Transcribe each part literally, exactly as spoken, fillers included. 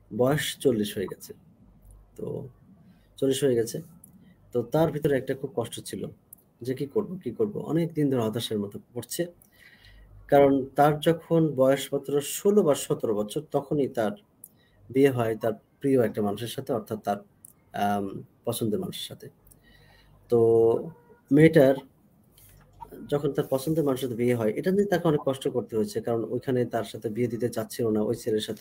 বয়স চল্লিশ হয়ে গেছে। তো চল্লিশ হয়ে গেছে। তো তার ভিতরে একটা খুব কষ্ট ছিল যে কি করব, কি করব? অনেকদিন ধরে হতাশার মধ্যে পড়ছে। কারণ তার যখন বয়স মাত্র ষোলো বা সতেরো বছর তখনই তার বিয়ে হয় তার প্রিয় একটা মানুষের সাথে অর্থাৎ তার আম পছন্দের মানুষের সাথে। তো মেয়েটার যখন তার পছন্দের মানুষের সাথে বিয়ে হয়, এটা নিয়ে তাকে অনেক কষ্ট করতে হয়েছে। কারণ ওইখানে তার সাথে বিয়ে দিতে চাচ্ছিল না ওই ছেলের সাথে।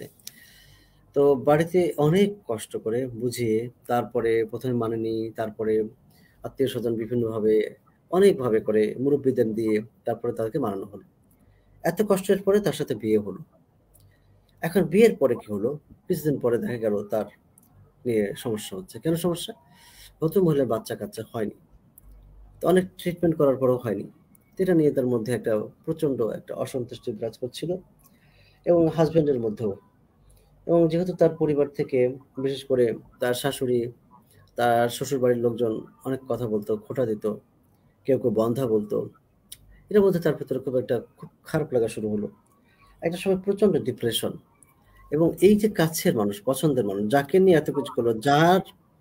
তো বাড়িতে অনেক কষ্ট করে বুঝিয়ে তারপরে প্রথম এ মানেনি, তারপরে আত্মীয়স্বজন বিভিন্নভাবে অনেকভাবে করে মুরুব্বিদের দিয়ে তারপরে তাদেরকে মানানো হলো। এত কষ্টের পরে তার সাথে বিয়ে হলো। এখন বিয়ের পরে কি হলো? কিছুদিন পরে দেখা গেল তার নিয়ে সমস্যা হচ্ছে। কেন সমস্যা? প্রথম মহিলার বাচ্চা-কাচ্চা হয়নি। তো অনেক ট্রিটমেন্ট করার পরেও হয়নি। তো এটা নিয়ে তার মধ্যে একটা প্রচন্ড একটা অসন্তুষ্টি বিরাজ করছিল এবং হাসব্যান্ডের মধ্যেও। এবং যেহেতু তার পরিবার থেকে বিশেষ করে তার শাশুড়ি, তার শ্বশুরবাড়ির লোকজন অনেক কথা বলত, খোঁটা দিত। কেউ, কেউ বন্ধা বলত। এটার মধ্যে তার ভেতরে খুব একটা খুব খারাপ লাগা শুরু হলো। একটা সময় প্রচন্ড ডিপ্রেশন এবং এই যে কাছের মানুষ, পছন্দের মানুষ, যাকে নিয়ে এত কিছু করলো, যার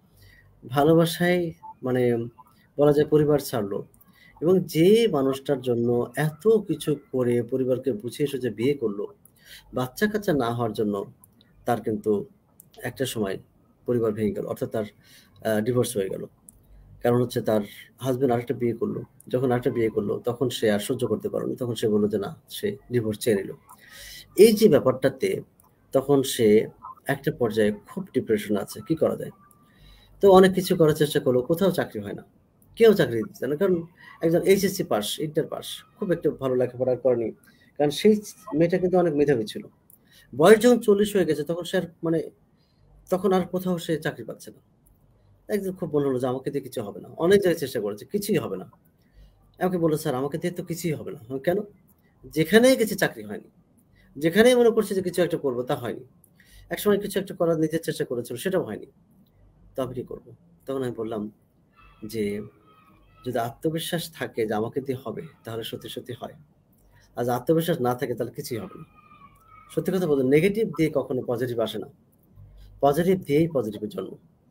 ভালোবাসায় মানে বলা যায় পরিবার ছাড়লো এবং যে মানুষটার জন্য এত কিছু করে পরিবারকে বুঝিয়ে সুঝিয়ে বিয়ে করলো, বাচ্চা-কাচ্চা না হওয়ার জন্য তার কিন্তু একটা সময় পরিবার ভেঙে গেল। অর্থাৎ তার আ ডিভোর্স হয়ে গেল। কারণ হচ্ছে তার হাসব্যান্ড আরেকটা বিয়ে করলো। যখন আরেকটা বিয়ে করলো তখন সে আর সহ্য করতে পারেনি। তখন সে বলল যে না, সে ডিভোর্স চেয়ে নিল। এই যে ব্যাপারটাতে তখন সে একটা পর্যায়ে খুব ডিপ্রেশন এ আছে। কি করা যায়? তো অনেক কিছু করার চেষ্টা করলো। কোথাও চাকরি হয় না। কেউ চাকরি দিচ্ছে না। কারণ একজন এইচএসসি পাস, ইন্টার পাস। খুব একটা ভালো লেখাপড়া করেনি। কারণ সেই মেয়েটা কিন্তু অনেক মেধাবী ছিল। বয়স যখন চল্লিশ হয়ে গেছে তখন সে আর মানে তখন আর কোথাও সে চাকরি পাচ্ছে না। একদিন খুব মনে হলো যে আমাকে দিয়ে কিছু হবে না। অনেক জায়গায় চেষ্টা করেছে, কিছুই হবে না। আমাকে বলল, "স্যার আমাকে দিয়ে তো কিছুই হবে না।" আমি, "কেন?" "যেখানেই গেছি চাকরি হয়নি। যেখানেই মনে করছি যে কিছু একটা করব তা হয়নি। একসময় কিছু একটা করার নিজের চেষ্টা করেছিল সেটাও হয়নি। তো আমি কি করব?" তখন আমি বললাম যে, "যদি আত্মবিশ্বাস থাকে যে আমাকে দিয়ে হবে তাহলে সত্যি, সত্যি হয়। আর যদি আত্মবিশ্বাস না থাকে তাহলে কিছুই হবে না।" সত্যি কথা বলতে নেগেটিভ দিয়ে কখনো পজিটিভ আসে না। পজিটিভ দিয়েই পজিটিভের জন্ম।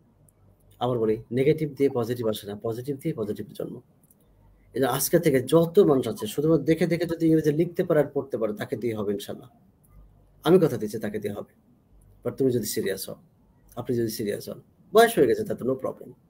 আবার বলি, নেগেটিভ দিয়ে পজিটিভ আসে না। পজিটিভ দিয়েই পজিটিভের জন্ম। এজন্য আজকে থেকে যত মানুষ আছে শুধুমাত্র দেখে, দেখে যদি ইংরেজি লিখতে পারে আর পড়তে পারে তাকে দিয়ে হবে ইনশাআল্লাহ। আমি কথা দিচ্ছি তাকে দিয়ে হবে। বাট তুমি যদি সিরিয়াস হও, আপনি যদি সিরিয়াস হন। বয়স হয়ে গেছে তাতে নো প্রবলেম।